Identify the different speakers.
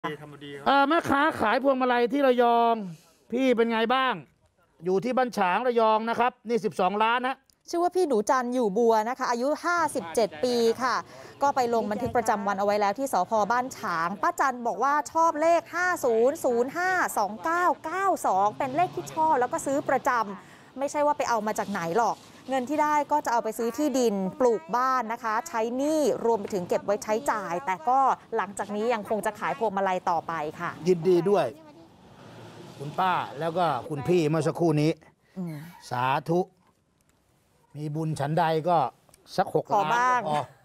Speaker 1: แม่ค้าขายพวงมาลัยที่ระยองพี่เป็นไงบ้างอยู่ที่บ้านฉางระยองนะครับนี่12 ล้านนะ
Speaker 2: ชื่อว่าพี่หนูจันอยู่บัวนะคะอายุ57 ปีค่ะก็ไปลงบันทึกประจำวันเอาไว้แล้วที่สพ.บ้านฉางป้าจันบอกว่าชอบเลข50052992เป็นเลขที่ชอบแล้วก็ซื้อประจำไม่ใช่ว่าไปเอามาจากไหนหรอกเงินที่ได้ก็จะเอาไปซื้อที่ดินปลูกบ้านนะคะใช้หนี้รวมไปถึงเก็บไว้ใช้จ่ายแต่ก็หลังจากนี้ยังคงจะขายพวงมาลัยต่อไปค่ะ
Speaker 1: ยินดีด้วยคุณป้าแล้วก็คุณพี่เมื่อสักครู่นี้สาธุมีบุญฉันใดก็สัก6 ล้าน
Speaker 2: ขอบ้าง